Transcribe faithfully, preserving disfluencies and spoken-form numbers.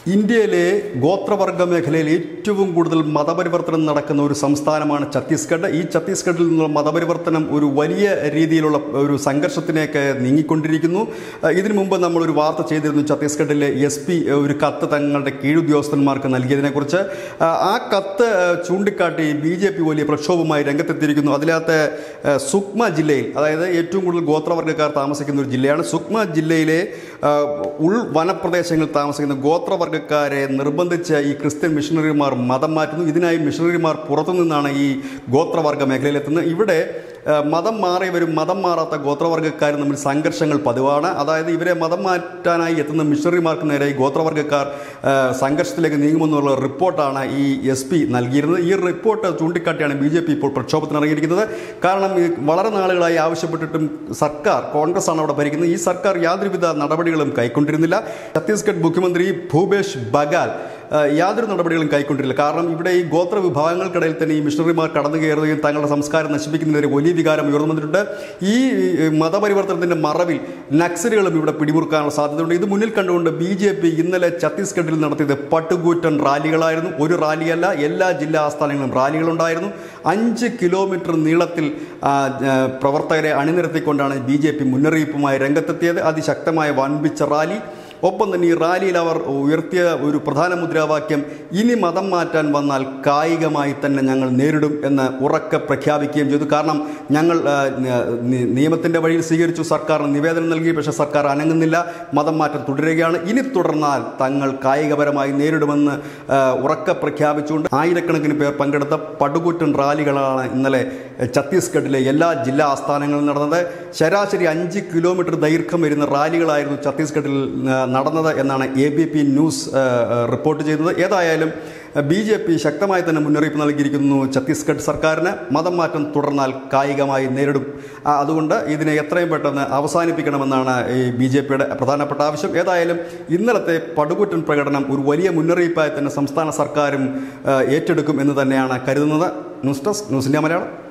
ഇന്ത്യയിലെ ഗോത്രവർഗ മേഖലയിൽ ഏറ്റവും കൂടുതൽ മതപരിവർത്തനം നടക്കുന്ന ഒരു സംസ്ഥാനമാണ് ഛത്തീസ്ഗഡ്. ഈ ഛത്തീസ്ഗഡിൽ നിന്നുള്ള മതപരിവർത്തനം ഒരു വലിയ രീതിയിലുള്ള ഒരു സംഘർഷത്തിലേക്ക് നീങ്ങിക്കൊണ്ടിരിക്കുന്നു. ഇതിനു മുമ്പ് നമ്മളൊരു വാർത്ത ചെയ്തിരുന്നു. ഛത്തീസ്ഗഡിലെ എസ് പി ഒരു കത്ത് തങ്ങളുടെ കീഴുദ്യോഗസ്ഥന്മാർക്ക് നൽകിയതിനെക്കുറിച്ച്. ആ കത്ത് ചൂണ്ടിക്കാട്ടി ബി ജെ പി വലിയ പ്രക്ഷോഭമായി രംഗത്തെത്തിയിരിക്കുന്നു. അതിനകത്ത് സുക്മ ജില്ലയിൽ, അതായത് ഏറ്റവും കൂടുതൽ ഗോത്രവർഗ്ഗക്കാർ താമസിക്കുന്ന ഒരു ജില്ലയാണ് സുക്മ ജില്ലയിലെ ഉൾ വനപ്രദേശങ്ങളിൽ താമസിക്കുന്ന ഗോത്രവർഗ്ഗ ക്കാരെ നിർബന്ധിച്ച് ഈ ക്രിസ്ത്യൻ മിഷണറിമാർ മതം മാറ്റുന്നു. ഇതിനായി മിഷണറിമാർ പുറത്തുനിന്നാണ് ഈ ഗോത്രവർഗ മേഖലയിലെത്തുന്നത്. ഇവിടെ മതം മാറിയവരും മതം മാറാത്ത ഗോത്രവർഗ്ഗക്കാരും തമ്മിൽ സംഘർഷങ്ങൾ പതിവാണ്. അതായത് ഇവരെ മതം മാറ്റാനായി എത്തുന്ന മിഷണറിമാർക്ക് നേരെ ഈ ഗോത്രവർഗ്ഗക്കാർ സംഘർഷത്തിലേക്ക് നീങ്ങുമെന്നുള്ള റിപ്പോർട്ടാണ് ഈ എസ് പി നൽകിയിരുന്നത്. ഈ റിപ്പോർട്ട് ചൂണ്ടിക്കാട്ടിയാണ് ബി ജെ പി ഇപ്പോൾ പ്രക്ഷോഭത്തിന് ഇറങ്ങിയിരിക്കുന്നത്. കാരണം വളരെ നാളുകളായി ആവശ്യപ്പെട്ടിട്ടും സർക്കാർ, കോൺഗ്രസ് ആണ് അവിടെ ഭരിക്കുന്നത്, ഈ സർക്കാർ യാതൊരുവിധ നടപടികളും കൈക്കൊണ്ടിരുന്നില്ല. ഛത്തീസ്ഗഡ് മുഖ്യമന്ത്രി ഭൂപേഷ് ബഗാൽ യാതൊരു നടപടികളും കൈക്കൊണ്ടിരില്ല. കാരണം ഇവിടെ ഈ ഗോത്ര വിഭാഗങ്ങൾക്കിടയിൽ തന്നെ ഈ മിഷണറിമാർ കടന്നു കയറുകയും തങ്ങളുടെ സംസ്കാരം നശിപ്പിക്കുന്നതിന് വലിയ വികാരം ഉയർന്നു വന്നിട്ടുണ്ട്. ഈ മതപരിവർത്തനത്തിന്റെ മറവിൽ നക്സലുകളും ഇവിടെ പിടിമുറുക്കാനുള്ള സാധ്യതയുണ്ട്. ഇത് മുന്നിൽ കണ്ടുകൊണ്ട് ബി ജെ പി ഇന്നലെ ഛത്തീസ്ഗഡിൽ നടത്തിയത് പട്ടുകൂറ്റൻ റാലികളായിരുന്നു. ഒരു റാലിയല്ല, എല്ലാ ജില്ലാ ആസ്ഥാനങ്ങളിലും റാലികളുണ്ടായിരുന്നു. അഞ്ച് കിലോമീറ്റർ നീളത്തിൽ പ്രവർത്തകരെ അണിനിരത്തിക്കൊണ്ടാണ് ബി ജെ പി മുന്നറിയിപ്പുമായി രംഗത്തെത്തിയത്. അതിശക്തമായ വൻപിച്ച റാലി. ഒപ്പം തന്നെ ഈ റാലിയിൽ അവർ ഉയർത്തിയ ഒരു പ്രധാന മുദ്രാവാക്യം, ഇനി മതം മാറ്റാൻ വന്നാൽ കായികമായി തന്നെ ഞങ്ങൾ നേരിടും എന്ന് ഉറക്കെ പ്രഖ്യാപിക്കുകയും ചെയ്തു. കാരണം ഞങ്ങൾ നിയമത്തിൻ്റെ വഴിയിൽ സ്വീകരിച്ചു, സർക്കാരിന് നിവേദനം നൽകി, പക്ഷേ സർക്കാർ അനങ്ങുന്നില്ല, മതം മാറ്റം തുടരുകയാണ്, ഇനി തുടർന്നാൽ തങ്ങൾ കായികപരമായി നേരിടുമെന്ന് ഉറക്കെ പ്രഖ്യാപിച്ചുകൊണ്ട് ആയിരക്കണക്കിന് പേർ പങ്കെടുത്ത പടുകൂറ്റൻ റാലികളാണ് ഇന്നലെ ഛത്തീസ്ഗഡിലെ എല്ലാ ജില്ലാ ആസ്ഥാനങ്ങളിലും നടന്നത്. ശരാശരി അഞ്ച് കിലോമീറ്റർ ദൈർഘ്യം വരുന്ന റാലികളായിരുന്നു ഛത്തീസ്ഗഡിൽ നടന്നത് എന്നാണ് A B P news report ചെയ്തത്. ഏതായാലും ബി ജെ പി ശക്തമായി തന്നെ മുന്നറിയിപ്പ് നൽകിയിരിക്കുന്നു ഛത്തീസ്ഗഡ് സർക്കാരിന്. മതം മാറ്റം തുടർന്നാൽ കായികമായി നേരിടും. അതുകൊണ്ട് ഇതിനെ എത്രയും പെട്ടെന്ന് അവസാനിപ്പിക്കണമെന്നാണ് ഈ ബി ജെ പിയുടെ പ്രധാനപ്പെട്ട ആവശ്യം. ഏതായാലും ഇന്നലത്തെ പടുകൂറ്റൻ പ്രകടനം ഒരു വലിയ മുന്നറിയിപ്പായി തന്നെ സംസ്ഥാന സർക്കാരും ഏറ്റെടുക്കും എന്ന് തന്നെയാണ് കരുതുന്നത്. News desk news India Malayalam.